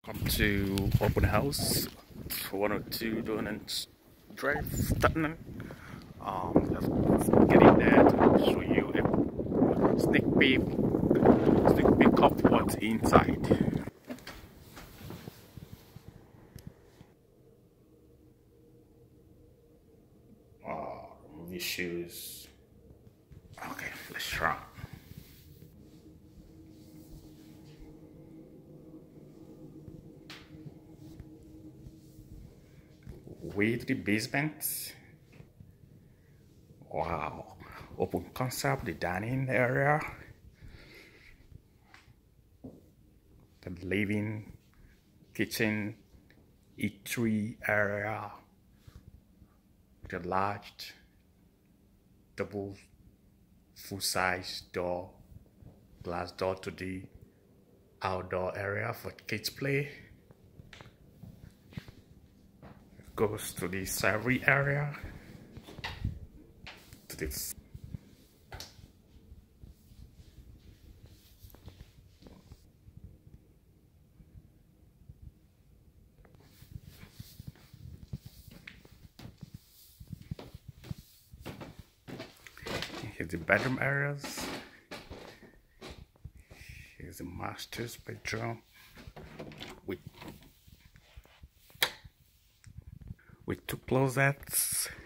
Welcome to open house 102 Donut Drive, Tottenham. Just getting there to show you a sneak peek of what's inside. Movie shoes. Okay, let's try. With the basement. Wow, open concept, the dining area, the living, kitchen, eatery area, the large double full-size door, glass door to the outdoor area for kids play. Goes to the savory area, to this here's the bedroom areas. Here's the master's bedroom with two closets.